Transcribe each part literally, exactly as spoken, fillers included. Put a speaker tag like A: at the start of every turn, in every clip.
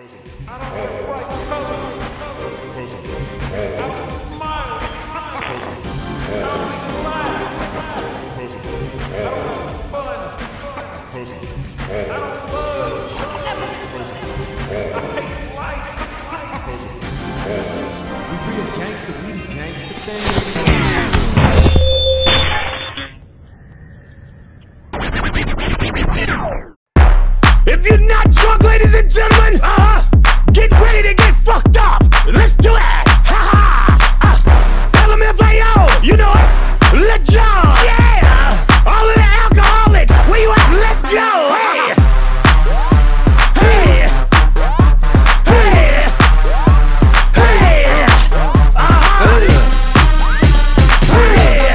A: If you're not drunk, ladies and gentlemen, uh, get ready to get fucked up. Let's do it. Ha ha. Uh, L M F A O, you know it. Let's go. Yeah. All of the alcoholics, where you at? Let's go. Hey. Hey. Hey. Hey. Uh-huh. Hey. Hey.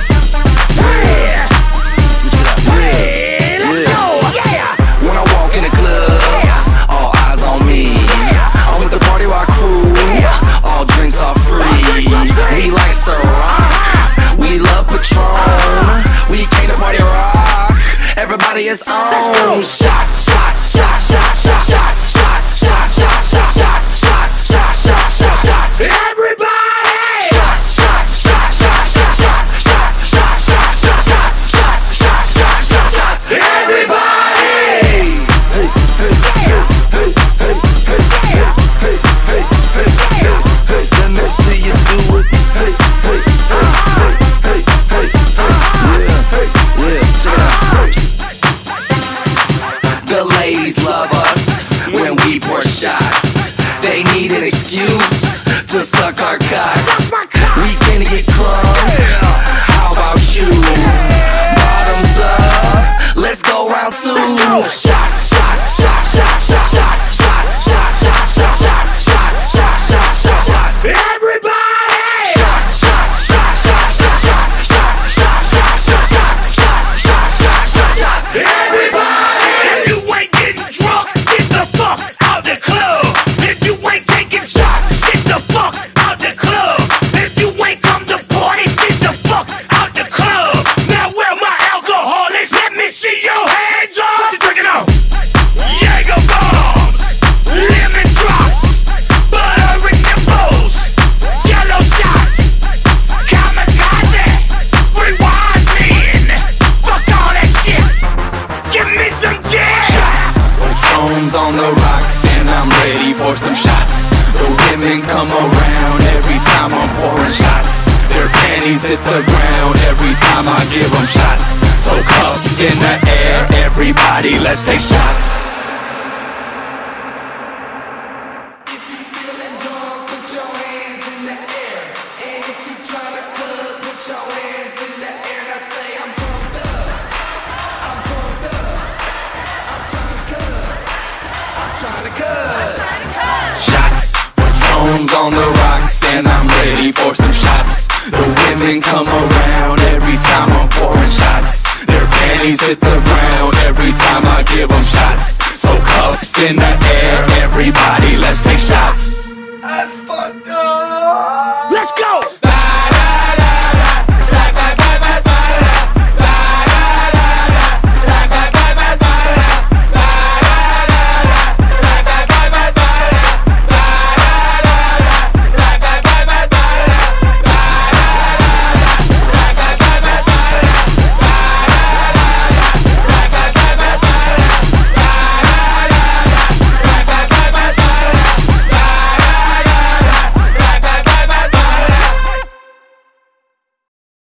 A: Hey. Let's go. Yeah.
B: When I walk in the club, all eyes on me. I'm with the party rock crew, all drinks are free. We like Ciroc, we love Patron. We came to party rock, everybody is on. Shots, shots, shots, shots, shots, shots, shots, shots, shots, shots, shots, shots, shots, shots, shots, shots.
A: Everybody!
B: Shots, shots, shots, shots, shots, shots, shots, shots, shots, shots, shots, shots, shots, shots, shots, shots.
A: Everybody!
B: Let me see you do it. Hey, hey, hey, hey, hey, hey, yeah, yeah, check it out. The ladies love us when we pour shots. They need an excuse to suck our cocks. We can get crunk. How about you? Bottoms up. Let's go round two. Shots, shots, shots, shots, shots, shots, shots, shots, shots, shots, shots, shots, shots, shots, shots, shots.
A: Everybody!
B: Shots, shots, shots, shots, shots, shots, shots, shots, shots, shots, shots, shots, shots, shots, shots, shots.
A: Everybody! If you ain't getting drunk, get the fuck out the club. If you ain't taking shots, get the fuck out the club. If you ain't come to party, get the fuck out the club. Now where my alcoholics? Let me see your hands up. What you drinking on? Jaeger bombs, lemon drops, butter nipples, yellow shots, kamikaze, rewind men. Fuck all that shit. Give me some gin.
B: Shots, Patron's on the rocks and I'm ready for some shots. The women come around every time I'm pouring shots. Their panties hit the ground every time I give them shots. So cuffs in the air, everybody let's take shots. If you feeling drunk, put your hands in the air. And if you tryna cut, put your hands in the air. Now say I'm drunk up, I'm drunk up, I'm trying to cut, I'm trying to cut. Shots, Patron's on the rocks and I'm ready for some shots. The women come around every time I'm pouring shots. Their panties hit the ground every time I give them shots. So cuffs in the air, everybody let's take shots.